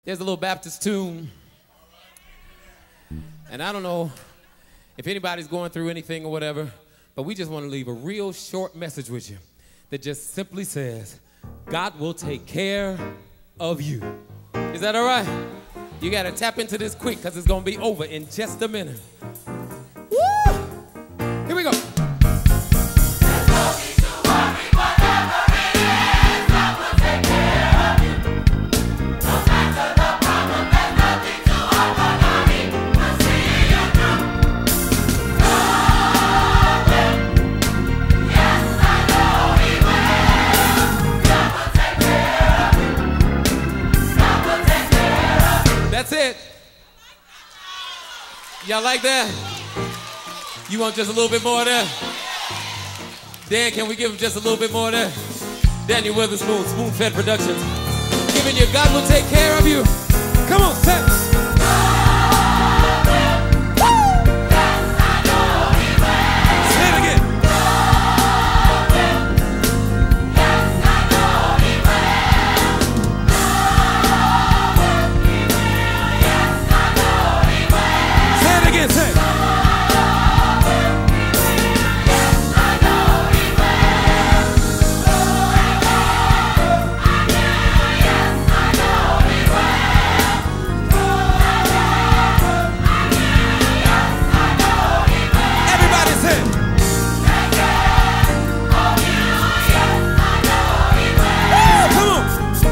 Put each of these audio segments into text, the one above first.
There's a little Baptist tune. And I don't know if anybody's going through anything or whatever, but we just want to leave a real short message with you that just simply says, God will take care of you. Is that all right? You got to tap into this quick because it's going to be over in just a minute. Woo! Here we go. That's it. Y'all like that? You want just a little bit more of that? Dan, can we give him just a little bit more of that? Daniel Witherspoon, Spoon-Fed Productions. Giving you God will take care of you. Come on, say it. Say it again. Say it. Everybody say it. Oh, come on.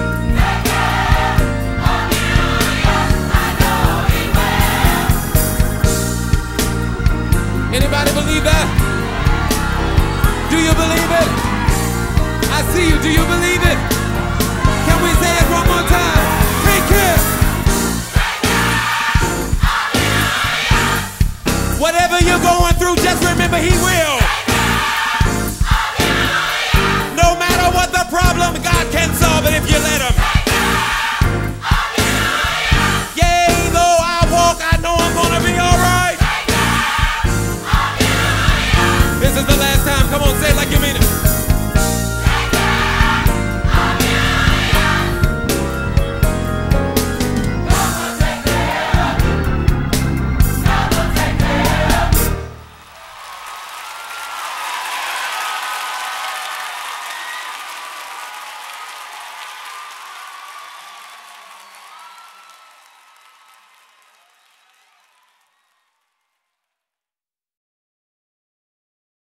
Anybody believe that? Do you believe it? I see you. Do you believe it? Can we say it one more time? Take care. Whatever you're going through, just remember He